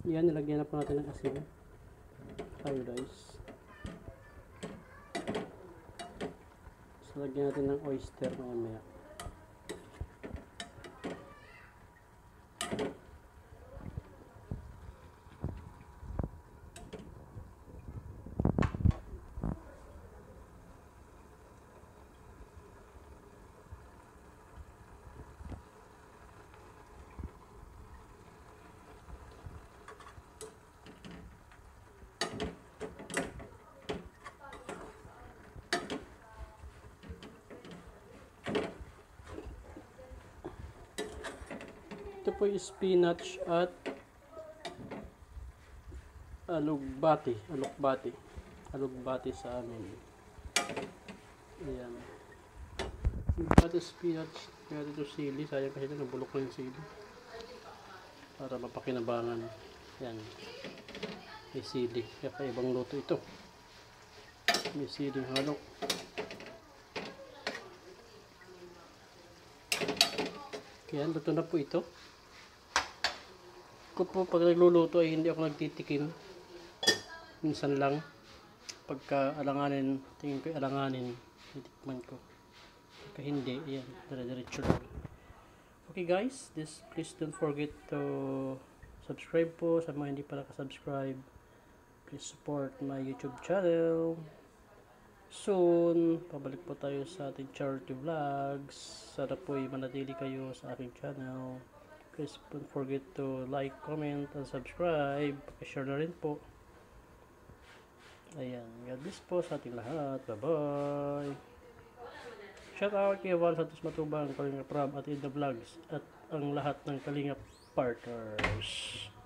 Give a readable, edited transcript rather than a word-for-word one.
Yan, nilagyan na po natin ng asin. Iodized. So, lagyan natin ng oyster maya. Ito po yung spinach at alugbati sa amin. Ayan. Alugbati, spinach, kaya dito sili, sayang kasi ito nabulok na yung sili para mapakinabangan. Ayan. May sili, kakaibang luto ito. May siling halo. Kaya luto na po ito. Ko po pag nagluluto ay hindi ako nagtitikim. Minsan lang. Pagka alanganin, tingin ko alanganin, titikman ko. Pagka hindi, ayan, dire-diretso lang. Okay guys, please don't forget to subscribe po sa mga hindi pa nakasubscribe. Please support my YouTube channel. Soon, pabalik po tayo sa ating charity vlogs. Sana po ay manatili kayo sa aking channel. Please don't forget to like, comment, and subscribe. Pakishare na rin po. Ayan. God bless po sa ating lahat. Bye-bye. Shout out kay Val Santos Matubang, Kalingap Rob at Inda Vlogs at ang lahat ng Kalingap partners.